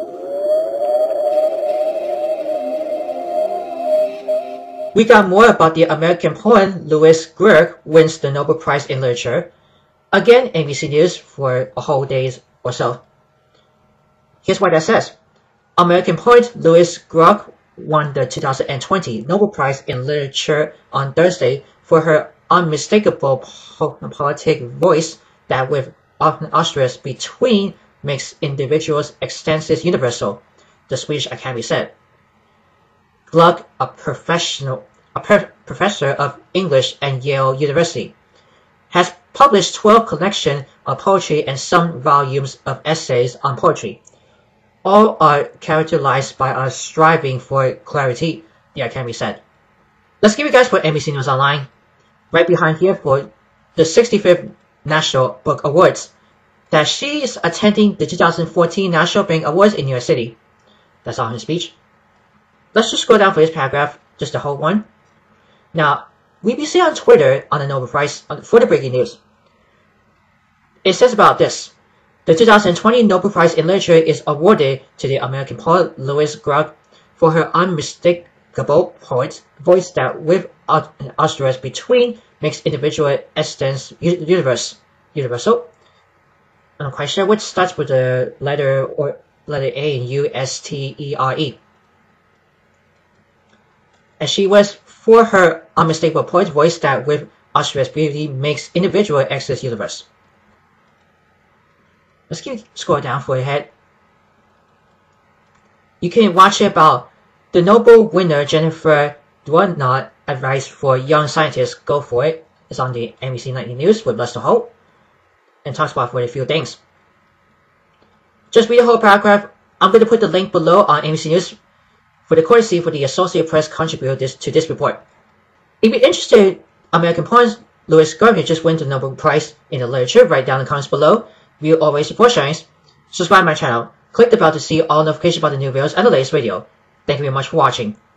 We got more about the American poet Louise Glück wins the Nobel Prize in Literature. Again, ABC News for a whole day or so. Here's what that says. American poet Louise Glück won the 2020 Nobel Prize in Literature on Thursday for her unmistakable poetic voice that with austere between makes individuals' existences universal, the Swedish Academy said. Glück, a professor of English at Yale University, has published 12 collections of poetry and some volumes of essays on poetry. All are characterized by a striving for clarity, the Academy said. Let's give you guys for NBC News Online. Right behind here for the 65th National Book Awards, that she is attending the 2014 National Book Awards in New York City. That's all in the speech. Let's just scroll down for this paragraph, just the whole one. Now, BBC on Twitter on the Nobel Prize for the breaking news. It says about this. The 2020 Nobel Prize in Literature is awarded to the American poet Louise Glück for her unmistakable poet voice that with austere between makes individual existence universal. I'm not quite sure what starts with the letter A in USTERE. And she was for her unmistakable poet voice that with austere beauty makes individual existence universe. Let's keep scrolling down for your head. You can watch about the Nobel winner Jennifer Doudna advice for young scientists. Go for it. It's on the NBC Nightly News with Lester Holt and talks about a few things. Just read the whole paragraph. I'm going to put the link below on NBC News for the courtesy for the Associated Press contributed to this report. If you're interested, American poet Louise Glück just won the Nobel Prize in the literature. Write down in the comments below. We always support sharing. Subscribe to my channel. Click the bell to see all notifications about the new videos and the latest video. Thank you very much for watching.